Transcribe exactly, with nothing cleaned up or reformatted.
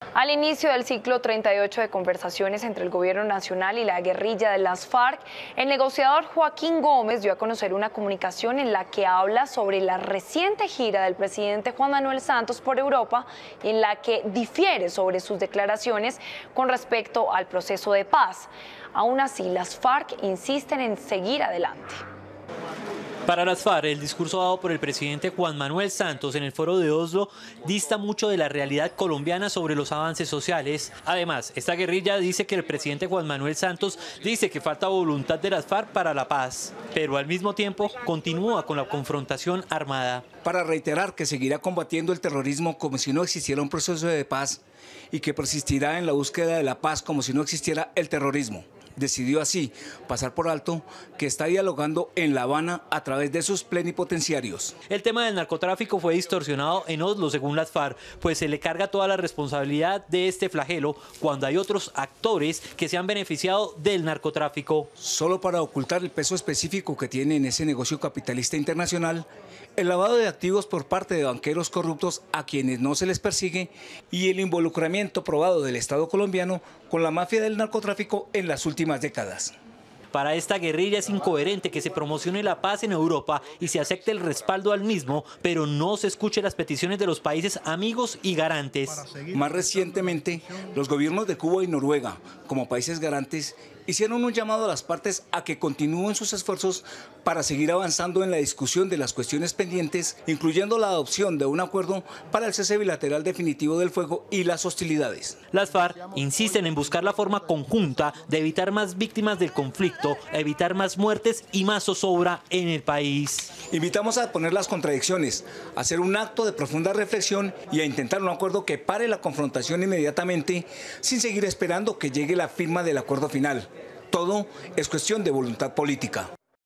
Al inicio del ciclo treinta y ocho de conversaciones entre el Gobierno Nacional y la guerrilla de las FARC, el negociador Joaquín Gómez dio a conocer una comunicación en la que habla sobre la reciente gira del presidente Juan Manuel Santos por Europa y en la que difiere sobre sus declaraciones con respecto al proceso de paz. Aún así, las FARC insisten en seguir adelante. Para las FARC, el discurso dado por el presidente Juan Manuel Santos en el foro de Oslo dista mucho de la realidad colombiana sobre los avances sociales. Además, esta guerrilla dice que el presidente Juan Manuel Santos dice que falta voluntad de las FARC para la paz, pero al mismo tiempo continúa con la confrontación armada. Para reiterar que seguirá combatiendo el terrorismo como si no existiera un proceso de paz y que persistirá en la búsqueda de la paz como si no existiera el terrorismo. Decidió así pasar por alto que está dialogando en La Habana a través de sus plenipotenciarios. El tema del narcotráfico fue distorsionado en Oslo según las FARC, pues se le carga toda la responsabilidad de este flagelo cuando hay otros actores que se han beneficiado del narcotráfico. Solo para ocultar el peso específico que tiene en ese negocio capitalista internacional, el lavado de activos por parte de banqueros corruptos a quienes no se les persigue y el involucramiento probado del Estado colombiano con la mafia del narcotráfico en las últimas décadas. Para esta guerrilla es incoherente que se promocione la paz en Europa y se acepte el respaldo al mismo, pero no se escuche las peticiones de los países amigos y garantes. Más recientemente, los gobiernos de Cuba y Noruega, como países garantes, hicieron un llamado a las partes a que continúen sus esfuerzos para seguir avanzando en la discusión de las cuestiones pendientes, incluyendo la adopción de un acuerdo para el cese bilateral definitivo del fuego y las hostilidades. Las FARC insisten en buscar la forma conjunta de evitar más víctimas del conflicto, evitar más muertes y más zozobra en el país. Invitamos a poner las contradicciones, a hacer un acto de profunda reflexión y a intentar un acuerdo que pare la confrontación inmediatamente, sin seguir esperando que llegue la firma del acuerdo final. Todo es cuestión de voluntad política.